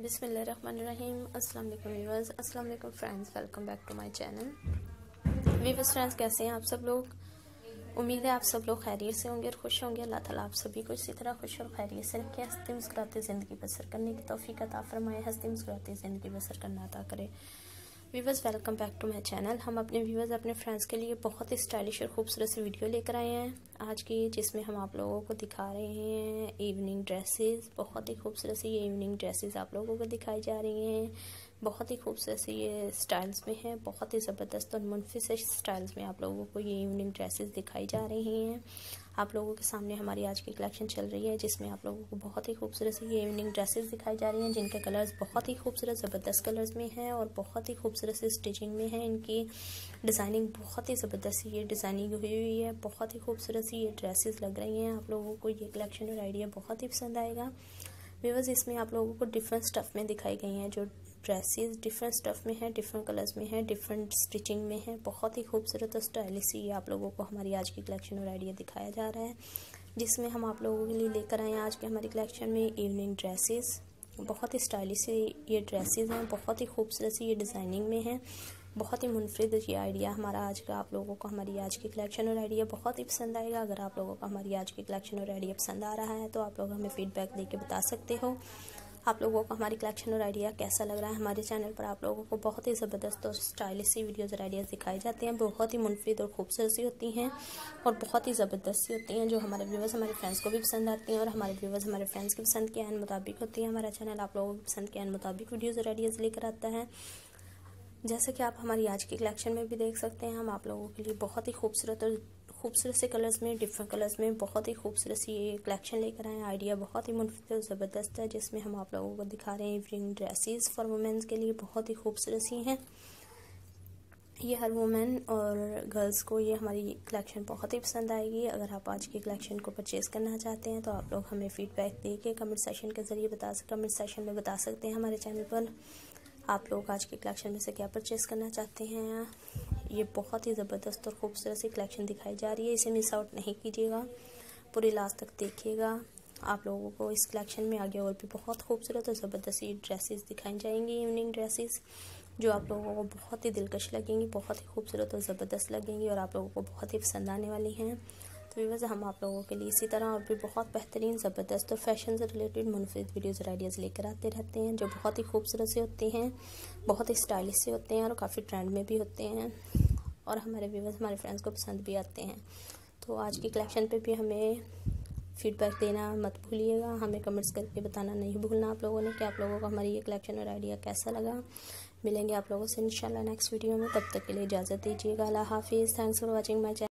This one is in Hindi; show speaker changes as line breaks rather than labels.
बिस्मिल्लाहिर्रहमानिर्रहीम। अस्सलाम वालेकुम व्यूअर्स, अस्सलाम वालेकुम friends, welcome back to my channel. Viewers friends, कैसे हैं आप सब लोग? उम्मीद है आप सब लोग खैरियत से होंगे और खुश होंगे। अल्लाह ताला आप सभी को इसी तरह खुश और खैरियत से रखे, हंसते मुस्कुराते ज़िंदगी बसर करने की तौफीक अता फरमाए, हंसते मुस्कुराते ज़िंदगी बसर करना अता करे। Viewers welcome back to my channel. हम अपने व्यूअर्स अपने फ्रेंड्स के लिए बहुत ही स्टाइलिश और खूबसूरत सी वीडियो लेकर आए हैं आज की, जिसमें हम आप लोगों को दिखा रहे हैं इवनिंग ड्रेसेस। बहुत ही खूबसूरत सी ये इवनिंग ड्रेसेस आप लोगों को दिखाई जा रही हैं। बहुत ही खूबसूरत सी ये स्टाइल्स में है, बहुत ही ज़बरदस्त और मुनफिस स्टाइल्स में आप लोगों को ये इवनिंग ड्रेसेस दिखाई जा रही हैं। आप लोगों के सामने हमारी आज की कलेक्शन चल रही है, जिसमें आप लोगों को बहुत ही खूबसूरत सी ये इवनिंग ड्रेसेस दिखाई जा रही हैं, जिनके कलर्स बहुत ही खूबसूरत ज़बरदस्त कलर्स में हैं और बहुत ही खूबसूरत सी स्टिचिंग में है। इनकी डिज़ाइनिंग बहुत ही ज़बरदस्त ये डिज़ाइनिंग हुई हुई है, बहुत ही खूबसूरत सी ये ड्रेसेस लग रही हैं। आप लोगों को ये कलेक्शन और आइडिया बहुत ही पसंद आएगा। व्यूअर्स, इसमें आप लोगों को डिफरेंट स्टफ़ में दिखाई गई हैं जो ड्रेसेस, डिफरेंट स्टफ़ में है, डिफरेंट कलर्स में है, डिफरेंट स्टिचिंग में है। बहुत ही खूबसूरत और स्टाइलिश ये आप लोगों को हमारी आज की कलेक्शन और आइडिया दिखाया जा रहा है, जिसमें हम आप लोगों के लिए लेकर आए हैं आज के हमारी कलेक्शन में इवनिंग ड्रेसेस। बहुत ही स्टाइलिश ये ड्रेसेस हैं, बहुत ही खूबसूरत सी ये डिज़ाइनिंग में है, बहुत ही मुनफरिद ये आइडिया हमारा आज का आप लोगों को हमारी आज की कलेक्शन और आइडिया बहुत ही पसंद आएगा। अगर आप लोगों को हमारी आज की कलेक्शन और आइडिया पसंद आ रहा है तो आप लोग हमें फीडबैक देके बता सकते हो आप लोगों को हमारी कलेक्शन और आइडिया कैसा लग रहा है। हमारे चैनल पर आप लोगों को बहुत ही ज़बरदस्त और स्टाइलिश सी वीडियोज़ और आइडियाज़ दिखाई जाते हैं, बहुत ही मुनफरिद और खूबसूरत सी होती हैं और बहुत ही ज़बरदस्त सी होती हैं, जो हमारे व्यूवर्स हमारे फ्रेंड्स को भी पसंद आती हैं और हमारे व्यूवर्स हमारे फ्रेंड्स की पसंद के आन मुताबिक होती हैं। हमारा चैनल आप लोगों की पसंद के आन मुताबिक वीडियोज़ और आइडियाज़ लेकर आता है। जैसे कि आप हमारी आज की कलेक्शन में भी देख सकते हैं, हम आप लोगों के लिए बहुत ही खूबसूरत से कलर्स में, डिफरेंट कलर्स में बहुत ही खूबसूरत सी ये कलेक्शन लेकर आए हैं। आइडिया बहुत ही मुनफरिद और ज़बरदस्त है, जिसमें हम आप लोगों को दिखा रहे हैं इवनिंग ड्रेसेस फॉर वुमेन्स के लिए बहुत ही खूबसूरत सी हैं। ये हर वुमेन और गर्ल्स को ये हमारी कलेक्शन बहुत ही पसंद आएगी। अगर आप आज की कलेक्शन को परचेज़ करना चाहते हैं तो आप लोग हमें फीडबैक दे के कमेंट सेशन के ज़रिए कमेंट सेशन में बता सकते हैं हमारे चैनल पर आप लोग आज की कलेक्शन में से क्या परचेज़ करना चाहते हैं। ये बहुत ही ज़बरदस्त और खूबसूरत सी कलेक्शन दिखाई जा रही है, इसे मिस आउट नहीं कीजिएगा, पूरी लास्ट तक देखिएगा। आप लोगों को इस कलेक्शन में आगे और भी बहुत खूबसूरत और ज़बरदस्त सी ड्रेसेस दिखाई जाएंगी, इवनिंग ड्रेसेस, जो आप लोगों को बहुत ही दिलकश लगेंगी, बहुत ही खूबसूरत और ज़बरदस्त लगेंगी और आप लोगों को बहुत ही पसंद आने वाली हैं। तो व्यूअर्स, हम आप लोगों के लिए इसी तरह और भी बहुत बेहतरीन, ज़बरदस्त और फैशन से रिलेटेड मुनफरिद वीडियोज़ और आइडियाज़ लेकर आते रहते हैं, जो बहुत ही खूबसूरत से होते हैं, बहुत ही स्टाइलिश से होते हैं और काफ़ी ट्रेंड में भी होते हैं और हमारे व्यूअर्स हमारे फ्रेंड्स को पसंद भी आते हैं। तो आज की कलेक्शन पे भी हमें फीडबैक देना मत भूलिएगा, हमें कमेंट्स करके बताना नहीं भूलना आप लोगों ने कि आप लोगों को हमारी ये कलेक्शन और आइडिया कैसा लगा। मिलेंगे आप लोगों से इंशाल्लाह नेक्स्ट वीडियो में, तब तक के लिए इजाज़त दीजिएगा। अल्लाह हाफिज़। Thanks for watching my channel.